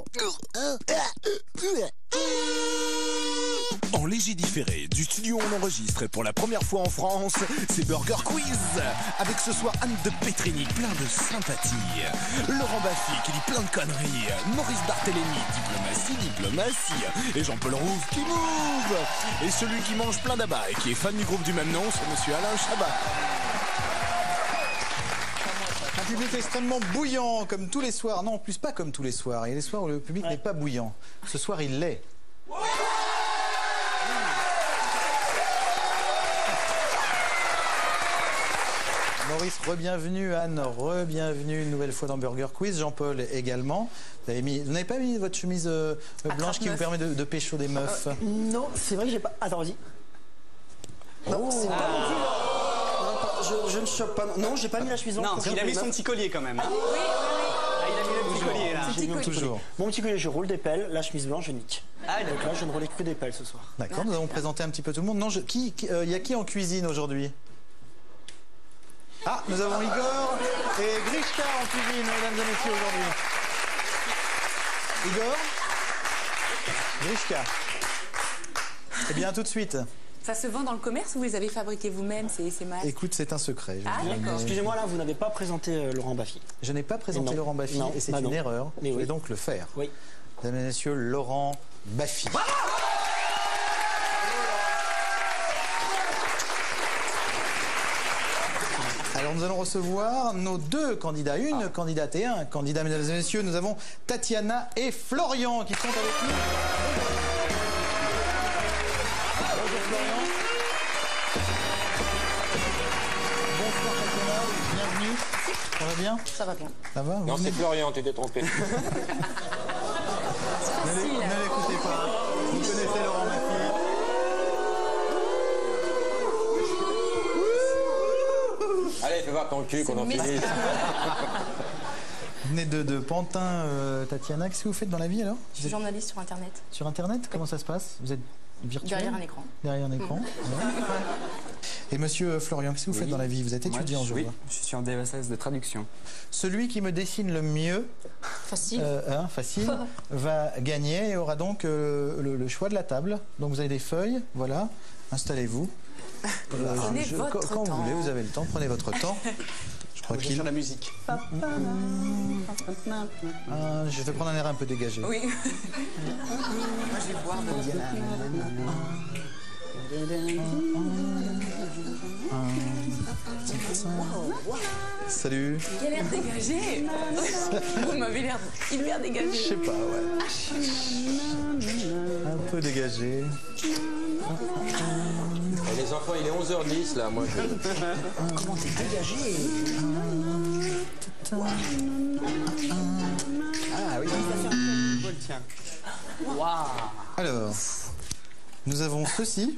En léger différé, du studio on enregistre pour la première fois en France, c'est Burger Quiz. Avec ce soir Anne de Petrini, plein de sympathie. Laurent Baffy qui dit plein de conneries. Maurice Barthélémy, diplomatie. Et Jean-Paul Rouve qui move. Et celui qui mange plein d'abats et qui est fan du groupe du même nom, c'est monsieur Alain Chabat. Un public extrêmement bouillant, comme tous les soirs. Non, en plus pas comme tous les soirs. Il y a des soirs où le public n'est pas bouillant. Ce soir, il l'est. Maurice, re-bienvenue. Anne, re-bienvenue une nouvelle fois dans Burger Quiz. Jean-Paul également. Vous n'avez pas mis votre chemise blanche qui vous permet de pécho des meufs? Non, c'est vrai que j'ai pas... Attends, vas-y. Non, c'est pas non plus... Je ne chope pas. Non, j'ai pas mis la chemise blanche. Non, il a mis son petit collier quand même. Oui. Ah, il a mis le petit collier là. J'ai mis toujours. Mon petit collier, je roule des pelles. La chemise blanche, je nique. Ah, donc là, je ne roulais que des pelles ce soir. D'accord, nous allons présenter un petit peu tout le monde. Non, y a qui en cuisine aujourd'hui? Ah, nous avons Igor et Grishka en cuisine, mesdames et messieurs, aujourd'hui. Igor, Grishka. Eh bien, tout de suite. Ça se vend dans le commerce ou vous les avez fabriqués vous-même, ces masques? Écoute, c'est un secret. Ah, d'accord. Excusez-moi, là, vous n'avez pas présenté Laurent Baffy. Je n'ai pas présenté Laurent Baffy et c'est une erreur. Je vais donc le faire. Oui. Mesdames et messieurs, Laurent Baffy. Alors nous allons recevoir nos deux candidats, une candidate et un candidat, mesdames et messieurs. Nous avons Tatiana et Florian qui sont avec nous. Bonjour Florian. Bonsoir Tatiana, bienvenue. Ça va bien? Ça va bien. Ça va? Non, c'est Florian, tu t'es trompé. C'est facile. Ne l'écoutez pas. Vous connaissez Laurent Baffy. Allez, fais voir ton cul qu'on en finisse. Vous venez de Pantin, Tatiana. Qu'est-ce que vous faites dans la vie alors? Je suis journaliste sur Internet. Sur Internet? Comment ça se passe? Vous êtes virtuel? Derrière un écran. Derrière un écran. Ouais. Et monsieur Florian, qu'est-ce que vous faites dans la vie? Vous êtes étudiant, je vois. Oui, je suis en DSS de traduction. Celui qui me dessine le mieux, Facile. facile, va gagner et aura donc le choix de la table. Donc vous avez des feuilles, voilà. Installez-vous. Prenez votre quand temps. vous voulez, vous avez le temps, prenez votre temps. Je crois qu'il... Sur la musique. je vais prendre un air un peu dégagé. Oui. Moi, je vais boire Salut. Il a l'air dégagé. Vous m'avez l'air hyper dégagé. Je sais pas, ouais. Un peu dégagé. Et les enfants, il est 11h10 là, moi je... Comment t'es dégagé? Ah oui. Tiens. Waouh. Alors, nous avons ceci.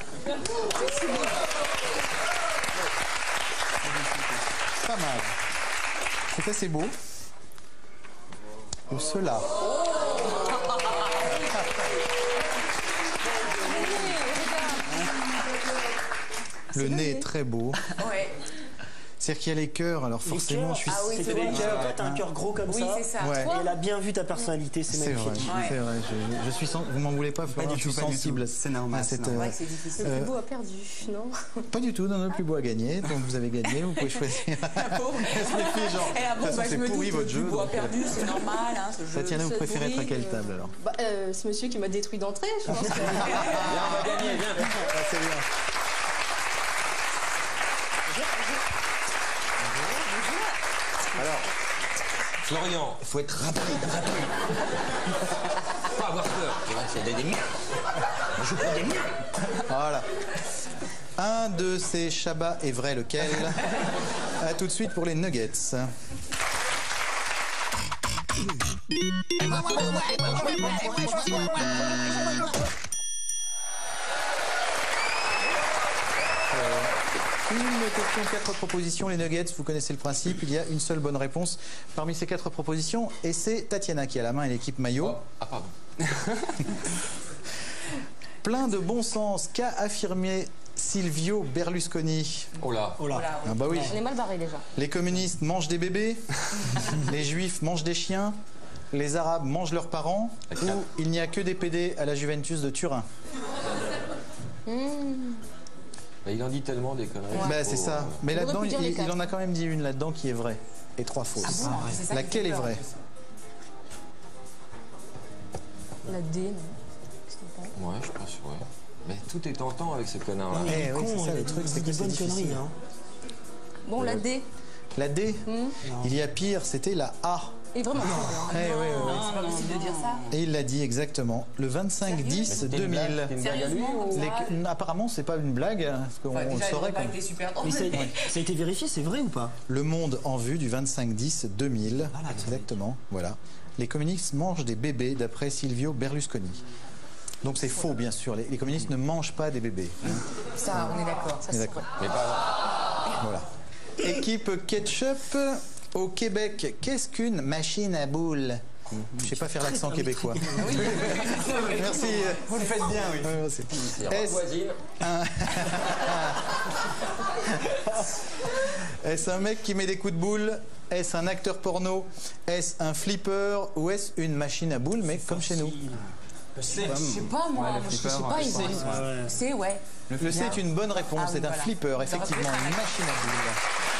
Pas mal. C'est assez beau. Ou cela. Le nez est très beau. Ouais. C'est-à-dire qu'il y a les cœurs, alors forcément, je suis... Ah oui, C'était des cœurs, t'as un cœur gros comme Oui, ça. c'est ça. Ouais. Et elle a bien vu ta personnalité, c'est C'est vrai, magnifique. c'est vrai. Je suis vous m'en voulez pas, Florian, du je suis tout, pas du sensible tout. C'est normal, à cette. c'est normal. Ouais, c'est difficile. Le plus beau a perdu, non? Pas du tout, non, le plus beau à gagner. Donc vous avez gagné, vous pouvez choisir. La pauvre. genre, Et ah bon, de toute façon, je c'est me pourri doute, votre le jeu. bois donc, perdu, c'est normal. Hein, ce jeu. Tatiana, vous C'est préférez être à pourri, quelle table alors? Bah, ce monsieur qui m'a détruit d'entrée, je pense. Viens, on va gagner, viens. Ah, c'est bien. Alors, Florian, il faut être rapide. Pas avoir peur, tu vois, c'est des miens. On joue pour des miens. Voilà. Un de ces Shabbat est vrai, lequel? À tout de suite pour les nuggets. Une question, 4 propositions. Les nuggets, vous connaissez le principe. Il y a une seule bonne réponse parmi ces 4 propositions. Et c'est Tatiana qui a la main et l'équipe maillot. Oh, ah, pardon. Plein de bon sens qu'a affirmé Silvio Berlusconi. Oh là. Oh là. Ah bah oui. On est mal barré déjà. Les communistes mangent des bébés. Les juifs mangent des chiens. Les Arabes mangent leurs parents ou il n'y a que des PD à la Juventus de Turin. Bah, il en dit tellement des conneries. Bah, c'est ça. Mais On aurait là-dedans, pu dire les il en a quand même dit une là-dedans qui est vraie et 3 fausses. C'est ça Laquelle qui est fait peur, vraie? en plus. La D, non. Qu'est-ce que t'en penses? Ouais, je pense, ouais. Mais tout est tentant avec ce connard-là. Eh oui, c'est ça le truc, c'est que des c'est bonnes difficile. conneries. Hein. Bon, la D. La D, il y a pire, c'était la A. Et vraiment. Eh oui, oui, oui. C'est pas possible de dire ça. Et il l'a dit exactement, le 25-10-2000. Sérieusement, comme ça. Apparemment, c'est pas une blague, hein, parce qu'on Enfin, on le déjà, saurait. le Quand était super drôle. Mais ça a été vérifié, c'est vrai ou pas? Le monde en vue du 25-10-2000. Voilà, Exactement, voilà. Les communistes mangent des bébés, d'après Silvio Berlusconi. Donc c'est faux, bien sûr. Les communistes ne mangent pas des bébés. Hein. Ça, on est d'accord. On est d'accord. Mais pas... Voilà. Équipe ketchup au Québec. Qu'est-ce qu'une machine à boules? Je sais pas faire l'accent québécois. Merci. Vous le faites bien, oui. Merci. C'est Est-ce voisine. est-ce un mec qui met des coups de boule? Est-ce un acteur porno? Est-ce un flipper? Ou est-ce une machine à boules, mais comme chez nous? Je sais pas, moi. Je sais pas, ils ont. C'est, ouais. Le C est une bonne réponse. Ah oui, C'est un voilà. flipper, effectivement, une machine à boules.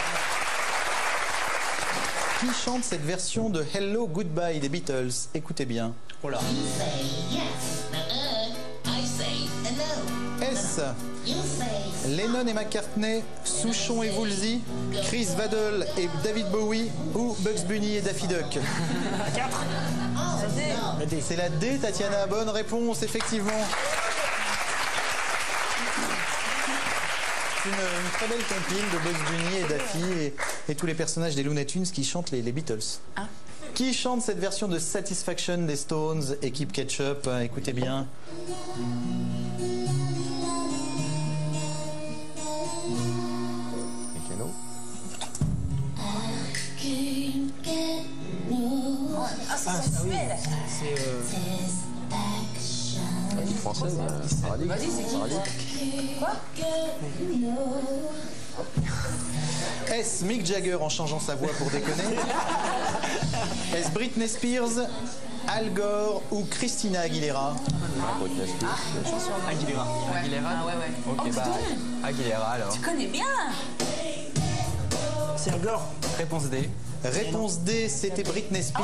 Qui chante cette version de Hello Goodbye des Beatles? Écoutez bien. Oh là. Est-ce Lennon et McCartney, Souchon et Woolsey, Chris Waddle et David Bowie ou Bugs Bunny et Daffy Duck? C'est la D, Tatiana. Bonne réponse, effectivement. Une très belle compile de Bugs Bunny et Daffy et tous les personnages des Looney Tunes qui chantent les Beatles. Qui chante cette version de Satisfaction des Stones, équipe ketchup? Écoutez bien. Mécano. Française, paradis. Vas-y, c'est qui? Quoi? Est-ce Mick Jagger en changeant sa voix pour déconner? Est-ce Britney Spears, Al Gore ou Christina Aguilera? Aguilera. Aguilera. Ah ouais, ouais. Ok, bah. Aguilera alors. Tu connais bien. C'est Al Gore. Réponse D. Réponse D, c'était Britney Spears.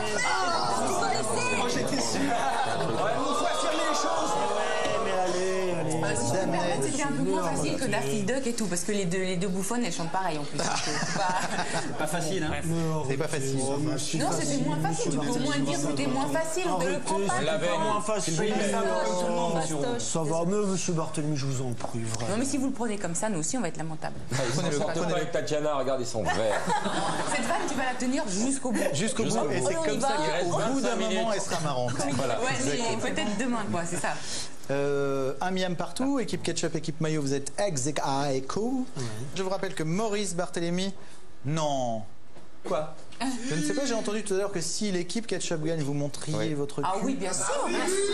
Oh, j'étais sûr. Ouais, il faut affirmer les choses. Mais allez. En fait, c'était un peu moins facile que Daffy Duck et tout, parce que les deux bouffonnes, elles chantent pareil en plus. Pas facile, hein. C'est pas facile. Non, c'était moins facile. Tu peux au moins dire que c'était moins facile. On te le prend pas. l'avait. Moins facile. Ça va, mais monsieur Barthélemy, je vous en prie, vraiment. Non, mais si vous le prenez comme ça, nous aussi, on va être lamentable. Prenez-le, Surtout prenez-le. avec Tatiana, regarde, ils sont verts. Cette vanne, tu vas la tenir jusqu'au bout. Jusqu'au bout, et c'est On y comme ça va. qu'au bout d'un 25 moment, minutes. elle sera marrante. Voilà. Ouais, mais peut-être demain, quoi, c'est ça. Un miam partout, équipe ketchup, équipe maillot, vous êtes ex aequo. Je vous rappelle que Maurice Barthélemy, non. Quoi? Je ne sais pas, j'ai entendu tout à l'heure que si l'équipe ketchup gagne, vous montriez votre Ah cul. oui, bien sûr. Ok,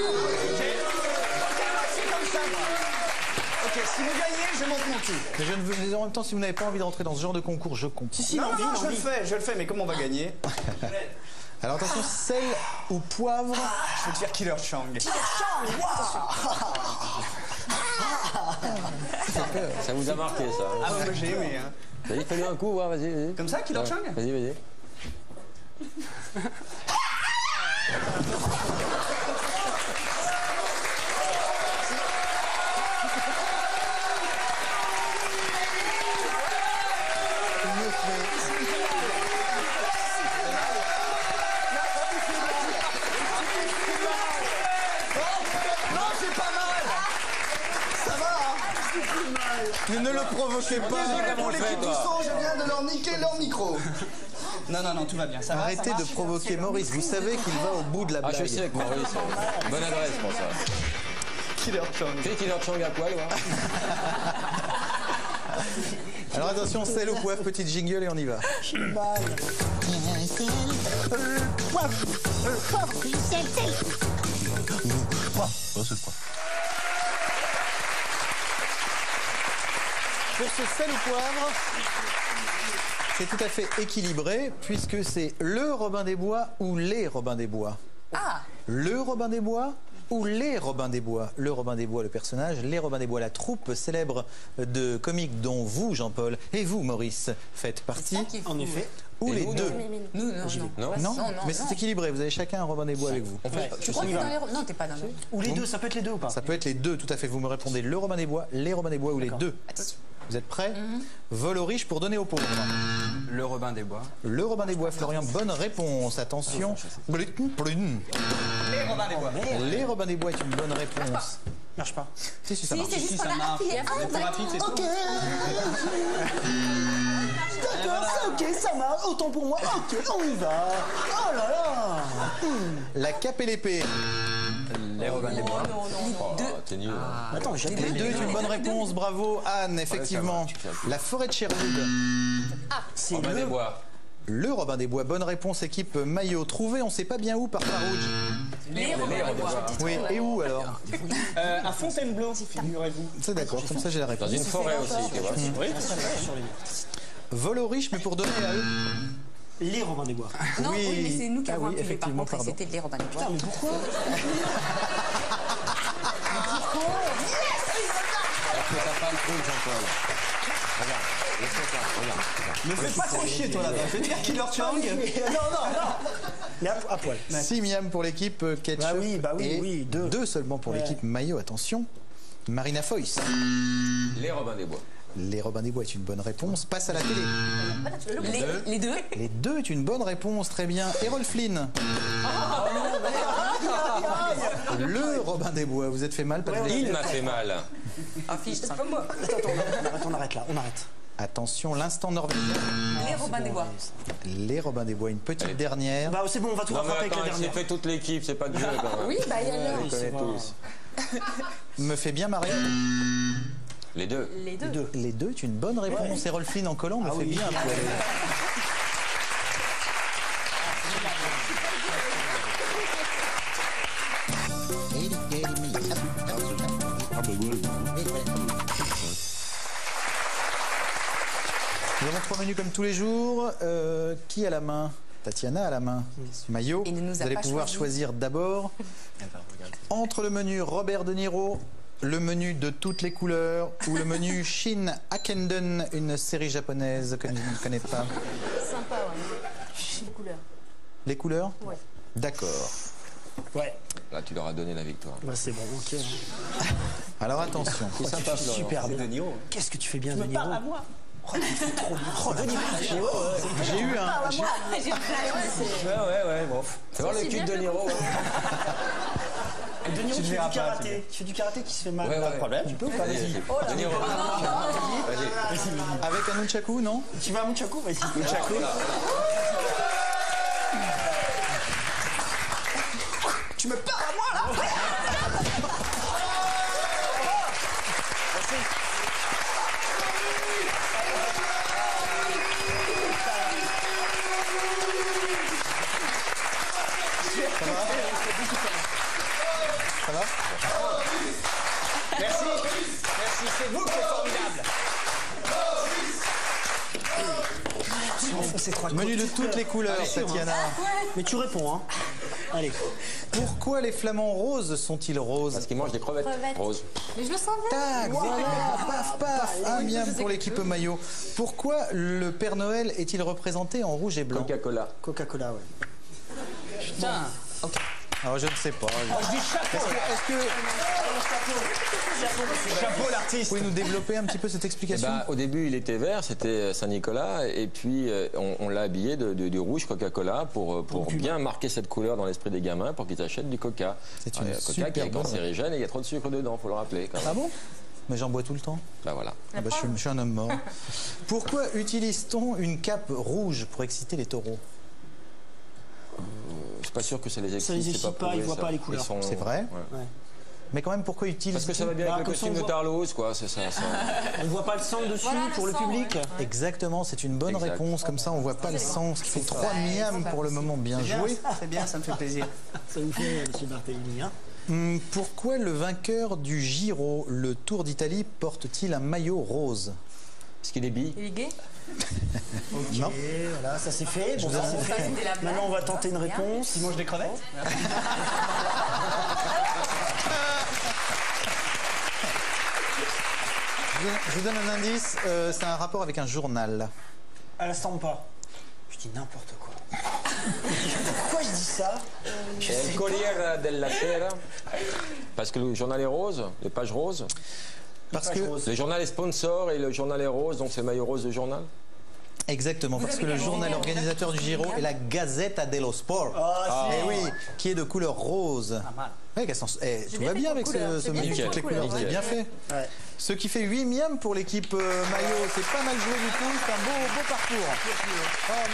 c'est comme ça, moi. Ok, si vous gagnez, je monte mon cul. Mais je ne veux, mais en même temps, si vous n'avez pas envie de rentrer dans ce genre de concours, je comprends. Non, je le fais, mais comment on va gagner? Alors attention, sel ou poivre? Je veux dire Killer Chang. Ça vous a marqué, ça. Ah ouais, moi j'ai aimé, hein. Vas-y, fais-lui un coup, voir, vas-y. Comme ça, Killer Chang? Vas-y, vas-y. Non, c'est pas mal. Ça va, hein? Mais ne le provoquez pas. Désolé pour l'équipe du son, je viens de leur niquer leur micro. Non, tout va bien. Ça va, Arrêtez ça de marche. provoquer Maurice. Vous savez qu'il va au bout de la Ah, blague. je sais que Maurice. Bonne adresse pour ça. Killer Chang. Tu sais Killer Chang à poil, ouais. Alors attention, sel ou poivre, petite jingle et on y va. Pour ce sel ou poivre, c'est tout à fait équilibré puisque c'est le Robin des Bois ou les Robins des Bois. Ah, Le Robin des Bois ou les Robins des Bois. Le Robin des Bois, le personnage, les Robins des Bois, la troupe célèbre de comiques dont vous, Jean-Paul, et vous, Maurice, faites partie. ça qui est fou. En effet. Ou Et les nous, deux. Nous, non. Non Non, mais c'est équilibré. Vous avez chacun un Robin des Bois avec vous. Tu crois que t'es dans les... Non, t'es pas dans les... Ou les deux, ça peut être les deux ou pas? Ça peut être les deux, tout à fait. Vous me répondez le Robin des Bois, les Robins des Bois ou les deux. Attention. Vous êtes prêts? Vol aux riches pour donner aux pauvres. Le Robin des Bois. Le Robin des Bois, Florian, bonne réponse. Attention. Blutn, blutn. Les Robins des Bois. Les Robins des Bois est une bonne réponse. Marche pas. Si, ça Si, marche. c'est juste ça qu'on a marche. appuyé. Ah, C'est d'accord. rapide, c'est tout. Ok. D'accord, c'est ok, ça marche. Autant pour moi. Ok, on y va. Oh là là. La cape et l'épée. Les Robins des Bois. T'es nul. Attends, j'ai Les deux est une bonne réponse. Bravo, Anne, effectivement. La forêt de Sherwood. C'est Robin des le... Bois. Le Robin des Bois, bonne réponse, équipe maillot. Trouvé, on sait pas bien où par Farouj. Les Robins des Bois. Oui, et où alors? À Fontainebleau, figurez-vous. C'est d'accord, comme ça j'ai la Dans réponse. une forêt aussi, tu vois. Oui, Vol aux riches, mais pour donner à eux. Les Robins des Bois. Non, Oui. oui, mais c'est nous qui Ah avons oui, appuyé. Par effectivement, contre, pardon. c'était les Robins des Bois. Putain, mais pourquoi? Parce que t'as pas le truc, Jean-Paul. Regarde, laisse-moi faire, regarde. Me fais pas trop chier, toi, là-bas. Fais dire Killer Chang. Non. Mais à poil. 6 miam pour l'équipe ketchup. Bah oui, et oui, deux. 2 seulement pour Ouais. l'équipe maillot. Attention. Marina Foïs. Les Robins des Bois. Les Robins des Bois est une bonne réponse. Passe à la télé. Les deux. Les deux est une bonne réponse. Très bien. Errol Flynn. Le Robin des Bois. Vous êtes fait mal, pas de Il m'a fait mal. Affiche, c'est pas moi. Attends, on arrête là, on arrête. Attention, l'instant norvégien. Les Robins des Bois. Les Robins des Bois. Une petite dernière. Bah c'est bon, on va tout Non mais rattraper avec attends, la il s'est dernière. fait toute l'équipe, c'est pas de jeu quand même. Oui, bah il y a l'heure. On connaît tous. Me fait bien marrer. Les deux. Les deux. Les deux est une bonne réponse. Errol Flynn en collant me fait oui. bien. Nous avons 3 menus comme tous les jours. Qui a la main? Tatiana a la main. Maillot, Il ne nous a vous allez pas pouvoir choisi. choisir d'abord entre le menu Robert De Niro, le menu de toutes les couleurs ou le menu Shin Akenden, une série japonaise que je ne connais pas. Sympa, ouais. Les couleurs. Les couleurs? Ouais. D'accord. Ouais, Là, tu leur as donné la victoire. bah c'est bon, ok. Alors attention. C'est sympa, Florian. Super bien. De Niro. Qu'est-ce que tu fais bien, De Niro? à moi. Oh, tu fais trop bien. Oh, De Niro. J'ai eu un. Ouais, bon. Fais voir le cul de Niro. De Niro, Tu tu fais verras du pas, karaté. Tu fais du karaté qui se fait mal. Ouais, Pas ouais. de problème. Tu peux ou pas? Vas-y, De Niro. Vas-y. Avec un nunchaku, non? Tu vas à Munchaku? Vas-y. Munchaku. Tu me parles à moi là? Ça va? Merci, c'est vous qui êtes formidable. C'est trois Menu de toutes les couleurs, Tatiana. Mais tu réponds, hein. Allez. Pourquoi les flamants roses sont-ils roses? Parce qu'ils mangent des crevettes. Rose. Mais je le savais. Tac, voilà, paf, paf, un bien pour l'équipe maillot. Pourquoi le Père Noël est-il représenté en rouge et blanc? Coca-Cola. Coca-Cola, ouais. Putain. Alors je ne sais pas. Je dis chapeau. Est-ce que Chapeau vous l'artiste. pouvez nous développer un petit peu cette explication? Bah, au début, il était vert, c'était Saint-Nicolas, et puis on l'a habillé du rouge Coca-Cola pour bien marquer cette couleur dans l'esprit des gamins pour qu'ils achètent du Coca. C'est une Coca qui super est bonne cancérigène et il y a trop de sucre dedans, faut le rappeler quand même. Ah bon? Mais j'en bois tout le temps. Bah voilà. Ah bah, je suis un homme mort. Pourquoi utilise-t-on une cape rouge pour exciter les taureaux? Je suis pas sûr que ça les excite. Ça les c'est excite pas, prouvé, ils voient ça. pas les couleurs. Ils sont- C'est vrai? Ouais. Ouais. Mais quand même, pourquoi utilise Parce que ça va bien Bah, avec le comme ça, costume on de voit- Tarlouse, quoi. C'est ça. On voit pas le sang dessus Voilà, pour le le sang, public. ouais. Exactement, c'est une bonne Exact. réponse. Comme ça, on voit pas le sang. Ce qui fait 3 miams pour le moment. Bien joué. C'est bien, ça me fait plaisir. Ça vous fait, M. Barthélémy, hein. Pourquoi le vainqueur du Giro, le Tour d'Italie, porte-t-il un maillot rose? Est-ce qu'il est bi? Il est gay? Ok, Non. voilà, ça c'est fait. Bon, ça c'est Ça, fait. c'était la blague. Maintenant, on va tenter une réponse. Il mange des crevettes? Je vous donne un indice, c'est un rapport avec un journal. À la Stampa. Je dis n'importe quoi. Pourquoi je dis ça? Je sais El pas. Corriere della Sera. Parce que le journal est rose, les pages roses. Parce Page que, rose. Le journal est sponsor et le journal est rose, donc c'est le maillot rose du journal. exactement, parce que le journal organisateur du Giro est la Gazzetta dello Sport. Ah, Eh oui, qui est de couleur rose. mal. Ouais, tout va bien avec ce menu Nickel, toutes les couleurs, vous avez bien fait. Ouais. Ce qui fait 8 miams pour l'équipe maillot, c'est pas mal joué du tout, c'est un beau parcours. Oh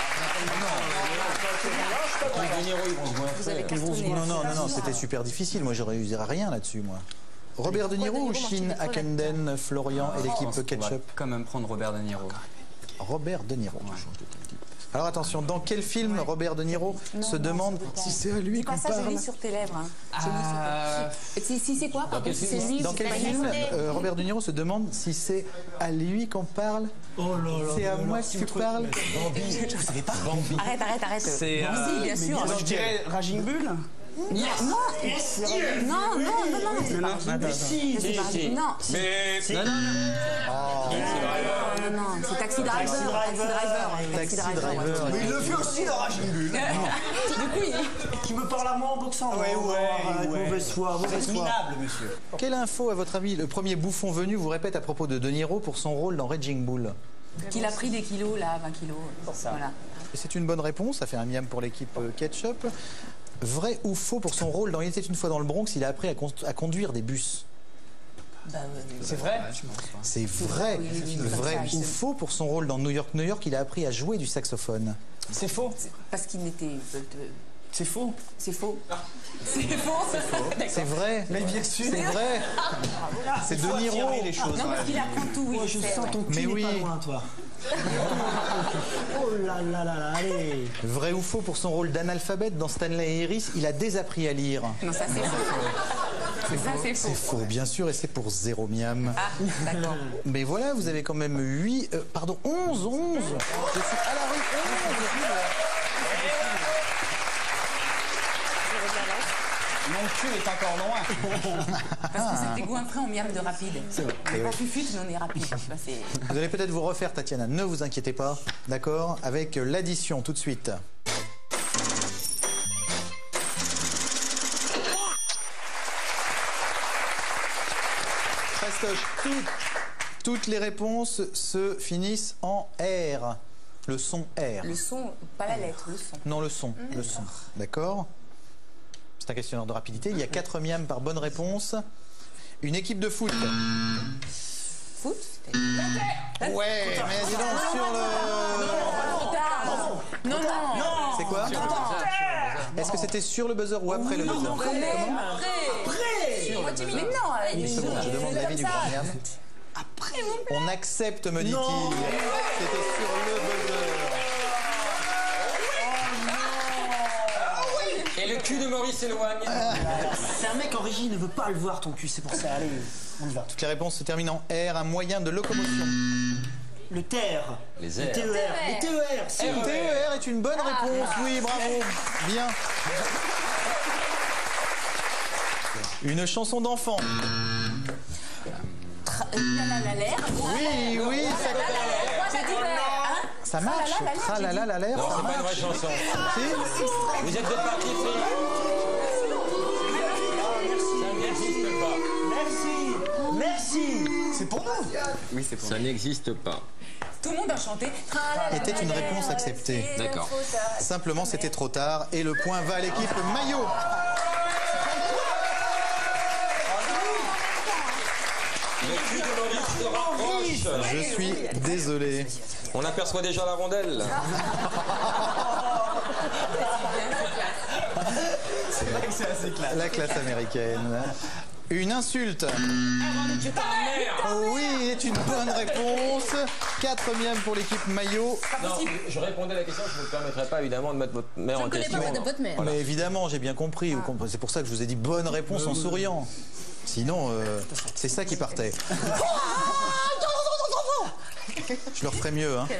Les De Niro, ils vont se Vous avez goinfrer. cartonné. non, c'était super difficile, moi j'aurais eu rien là-dessus, moi. Robert De Niro ou Shin Akenden, Florian et l'équipe On va Ketchup? quand même prendre Robert De Niro. Robert De Niro. Alors attention, dans quel film Robert De Niro se demande si c'est à lui Dis qu'on pas ça, je parle? lis sur tes lèvres. Hein. Si c'est quoi? quel C'est film lui. Dans quel film Robert De Niro se demande si c'est à lui qu'on parle? C'est à moi que tu parles? Vous savez pas? Arrête. C'est, Si, bien sûr. Je dirais Raging Bull. Non, Si, c'est pas- non, si. Non, c'est Taxi Driver. Taxi Driver. Mais il le fait aussi dans Raging Bull. Du coup, Qui me parle à moi en boxant. Avec mauvaise foi, mauvaise foi. Minable, monsieur. Quelle info, à votre avis, le premier bouffon venu vous répète à propos de Niro pour son rôle dans Raging Bull? qu'il a pris des kilos, là, 20 kilos. Voilà. Et c'est une bonne réponse, ça fait un miam pour l'équipe Ketchup. Vrai ou faux pour son rôle dans Il était une fois dans le Bronx, il a appris à conduire des bus? C'est vrai? C'est vrai. Oui, Vrai ça, ou faux pour son rôle dans New York, il a appris à jouer du saxophone? C'est faux. Parce qu'il n'était. C'est faux. C'est faux. C'est faux. C'est vrai. Mais bien sûr. C'est vrai. C'est De Niro. les choses. Non, parce qu'il apprend tout, oui. Moi, je sens ton cul Mais n'est oui. pas loin, toi. Oh là là là là, allez. Vrai ou faux pour son rôle d'analphabète dans Stanley et Iris, il a désappris à lire? Non, ça c'est faux. Ça c'est faux. C'est faux, bien sûr, et c'est pour 0 miam. Ah, d'accord. Mais voilà, vous avez quand même 11. Je suis à la rue 11. Mon cul est encore loin. Parce que c'était goinfré en miam de rapide. C'est vrai. Eh Pas oui. plus fut, mais on est rapide. Bah, c'est- Vous allez peut-être vous refaire, Tatiana, ne vous inquiétez pas, d'accord? Avec l'addition tout de suite. Fastoche, toutes les réponses se finissent en R. Le son R. Le son, pas la lettre, le son. Non, le son. Le son. D'accord? C'est un questionnaire de rapidité. Il y a 4 miams par bonne réponse. Une équipe de foot. Foot? Ouais, mais dis donc sur le... Trop tard. Non. C'est quoi? Est-ce que c'était sur le buzzer ou après le buzzer? Après. Mais non. Une seconde, je demande l'avis du grand miam. On accepte, me dit-il. C'était sur le buzzer. Et le cul de Maurice s'éloigne. C'est un mec en régie, il ne veut pas le voir ton cul, c'est pour ça. Allez, on y va. Toutes les réponses se terminent en R, un moyen de locomotion. Le TER. Les Le airs. TER. Le TER. Si. Le TER est une bonne réponse, oui, bravo. Bien. Une chanson d'enfant. L'air. Oui, ça marche. Tralala la l'air, Non, ça c'est pas une vraie marche. chanson. Si. Vous êtes des partis pris. Ça n'existe pas. Merci. C'est pour nous. Oui, c'est pour Ça n'existe pas. Tout le monde a chanté. Était une réponse acceptée. D'accord. Simplement, c'était trop tard et le point va à l'équipe maillot. Le cul de Maurice se rapproche. Je suis désolé. On aperçoit déjà la rondelle. La classe américaine. Une insulte. Oui, est une bonne réponse. 4 miams pour l'équipe maillot. Non, je répondais à la question, je ne me permettrai pas évidemment de mettre votre mère en question. votre mère. Mais évidemment, j'ai bien compris. C'est pour ça que je vous ai dit bonne réponse en souriant. Sinon, c'est ça qui partait. Je le referai mieux. Hein.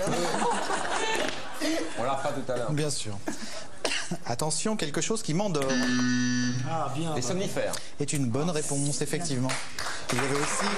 On la fera tout à l'heure. Bien sûr. Attention, quelque chose qui m'endort. Ah, bien. Les somnifères. Est une bonne réponse, effectivement. Il y avait aussi...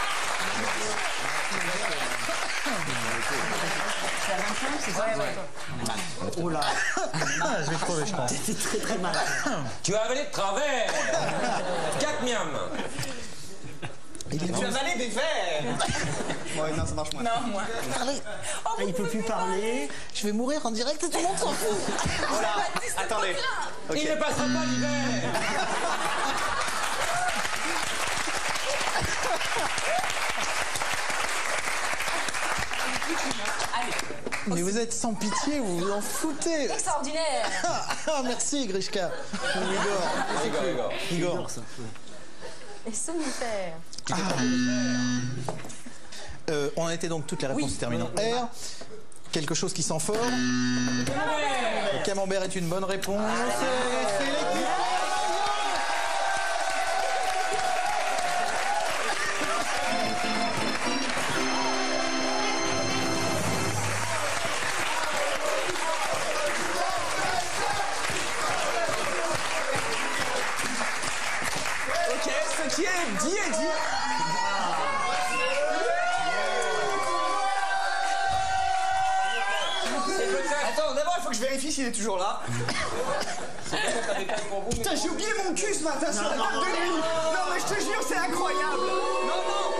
Oh là, je vais crever, je pense. c'est très très mal. Tu as avalé de travers. 4 miam. Tu as avalé des verres. Ouais, non, ça marche moins. Non, moi. Ah, il peut plus parler. Je vais mourir en direct et tout le monde s'en fout. Voilà. Attendez. Il ne passera pas l'hiver. Mais vous êtes sans pitié, vous vous en foutez. Extraordinaire. Ah, merci, Grishka. Igor. Les somnifères. On a été donc toutes les réponses se terminent en R. Quelque chose qui sent fort. Le camembert est une bonne réponse. C'est l'équipe. Ok, ce qui est dit est dit. Attends, d'abord il faut que je vérifie s'il est toujours là. Putain, j'ai oublié mon cul ce matin sur la table de nuit. Non, mais je te jure, c'est incroyable. Non, non.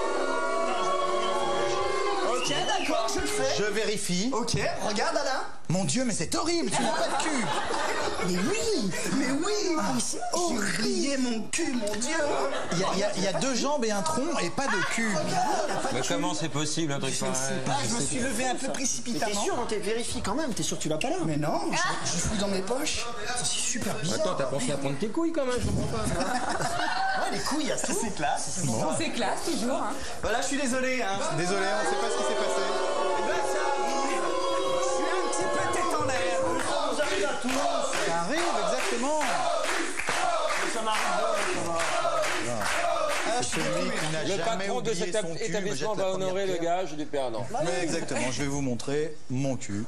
Ok, d'accord, je le fais. Je vérifie. Ok, regarde Alain. Mon Dieu, mais c'est horrible, tu n'as pas de cul. Mais oui, c'est horrible. J'ai oublié mon cul, mon Dieu. Il y a 2 jambes et un tronc et pas de cul. Mais comment c'est possible un truc pareil? Je me suis levé un peu T'es précipitamment. sûr, hein, vérifie quand même. T'es sûr que tu l'as pas là? Mais non, je fouille dans mes poches. C'est super bizarre. Attends, t'as pensé à prendre tes couilles quand même, je comprends pas. Ouais, les couilles, à C'est classe. C'est classe, toujours. Hein. Voilà, je suis désolé. Hein. Désolé, on ne sait pas ce qui s'est passé. Eh ben, ça arrive. Je suis un petit peu tête en l'air. Ça arrive, exactement. Ça m'arrive. C'est celui qui n'a Le jamais patron de oublié cet son cul, me établissement jette la va première honorer le pierre. gage du perdant. Mais exactement, je vais vous montrer mon cul.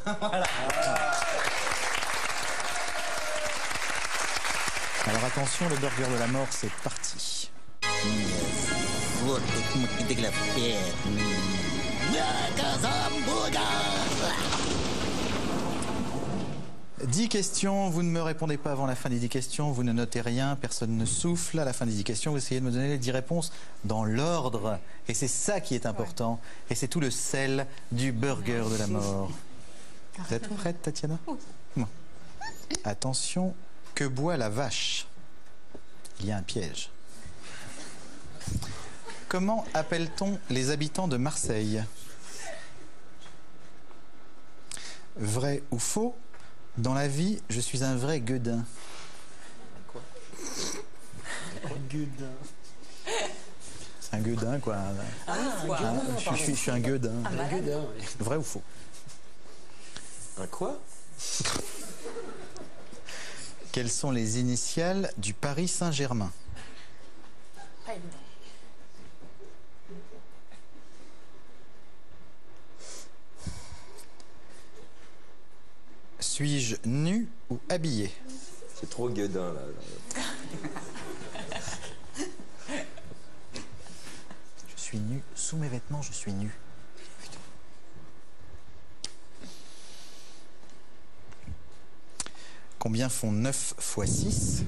Alors attention, le burger de la mort, c'est parti. Вот тут мы подглядели. 10 questions, vous ne me répondez pas avant la fin des 10 questions, vous ne notez rien, personne ne souffle. À la fin des 10 questions, vous essayez de me donner les 10 réponses dans l'ordre. Et c'est ça qui est important. Et c'est tout le sel du burger de la mort. Vous êtes prête, Tatiana? Oui. Attention, que boit la vache? Il y a un piège. Comment appelle-t-on les habitants de Marseille? Vrai ou faux? Dans la vie, je suis un vrai gueudin. Quoi? Gueudin. C'est un gueudin, quoi. Je suis un gueudin. Un gueudin, oui. Vrai ou faux? Un quoi? Quelles sont les initiales du Paris Saint-Germain? Pas évident. Suis-je nu ou habillé? C'est trop gueudin là. Je suis nu. Sous mes vêtements, je suis nu. Combien font 9 fois 6?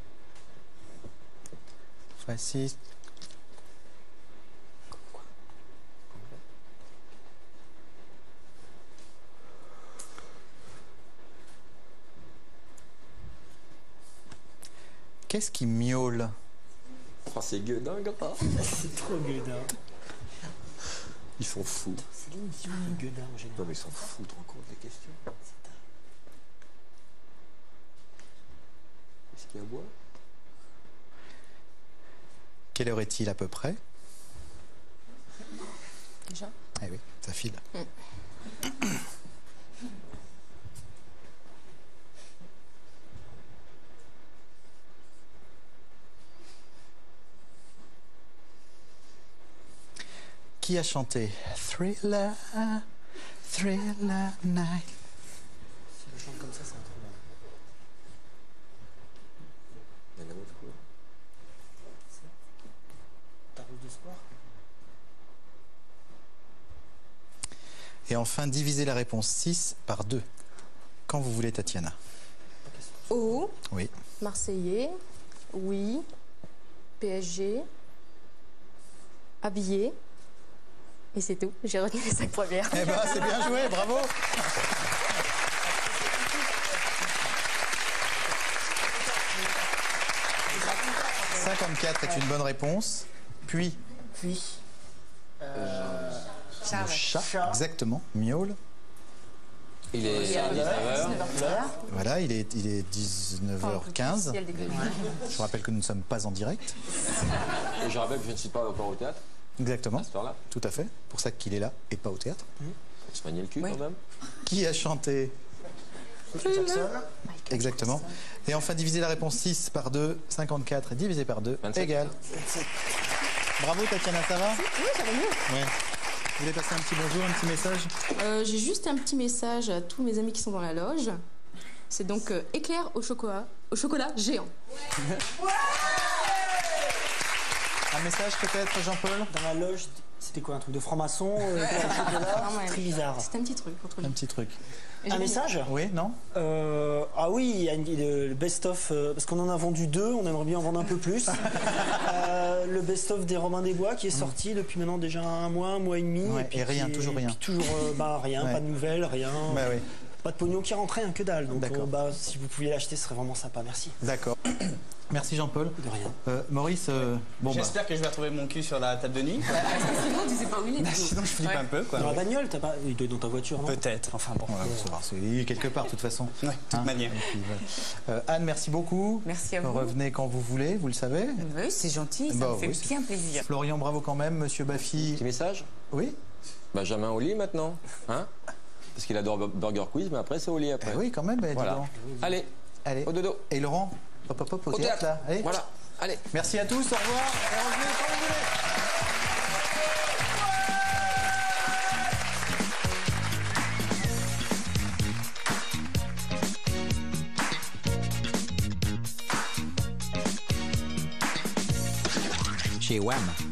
Fois 6. Qu'est-ce qui miaule? Oh, c'est gueudin, gars. C'est trop gueudin. Ils sont fous. C'est l'émission du gueudin en général. Non, mais ils sont fous, tu te rends compte des questions. Est-ce qu'il y a à boire? Quelle heure est-il à peu près? Déjà. Eh oui, ça file. Qui a chanté Thriller, Thriller Night? Si je chante comme ça, c'est un trop bien. Ta rose d'espoir. Et enfin, divisez la réponse 6 par 2. Quand vous voulez, Tatiana. O, Oui. Marseillais, oui, PSG, habillé. Et c'est tout. J'ai retenu les 5 premières. Eh ben, c'est bien joué, bravo. « 54 est une bonne réponse. Puis, Charles. le chat, exactement, miaule. Il est 19h. Voilà, il est 19h15. Je vous rappelle que nous ne sommes pas en direct. Et je rappelle que je ne suis pas encore au théâtre Exactement, à cette heure-là. tout à fait. Pour ça qu'il est là et pas au théâtre. On se manier le cul Oui. quand même. Qui a chanté? Exactement. Et enfin, diviser la réponse 6 par 2, 54 divisé par 2 27. égale. Bravo Tatiana, ça va? Oui, ça va mieux. Ouais. Vous voulez passer un petit bonjour, un petit message? J'ai juste un petit message à tous mes amis qui sont dans la loge. C'est donc éclair au chocolat géant. Un message peut-être, Jean-Paul? Dans la loge, c'était quoi, un truc de franc-maçon, chocolat, Non, ouais. très bizarre. C'est un petit truc entre Un nous. petit truc. Un message? Oui, non? Ah oui, il y a le best-of, parce qu'on en a vendu 2, on aimerait bien en vendre un peu plus. Le best-of des Robins des Bois qui est sorti depuis maintenant déjà un mois et demi. Ouais, puis et rien, qui est- toujours rien. puis toujours rien, Ouais. pas de nouvelles, rien. Bah oui, Pas de pognon qui rentrait, que dalle. Donc D'accord. si vous pouviez l'acheter, ce serait vraiment sympa, merci. d'accord. Merci Jean-Paul. De rien. Maurice, bon bah. J'espère que je vais retrouver mon cul sur la table de nuit. Sinon, tu sais pas où il est. Bah, sinon, je flippe Ouais. un peu, quoi. Dans la bagnole, t'as pas... Il doit être dans ta voiture, non? Peut-être, enfin bon. Voilà, ça va, c'est quelque part de toute façon. Ouais, de toute manière. Et puis, voilà. Anne, merci beaucoup. Merci à vous. Revenez quand vous voulez, vous le savez. Oui, c'est gentil, ça Bah me fait oui, c'est- bien plaisir. Florian, bravo quand même. Monsieur Baffy. Petit message. Oui. Benjamin au lit maintenant. Hein? Parce qu'il adore Burger Quiz, mais après c'est au lit après. Eh oui, quand même. Dis Voilà. donc. Allez, Allez. au dodo. Et Laurent, hop, hop, hop, au Au théâtre, théâtre. là. Allez. Voilà. Allez. Merci à tous, au revoir. Et revenez quand vous voulez. Chez WAM,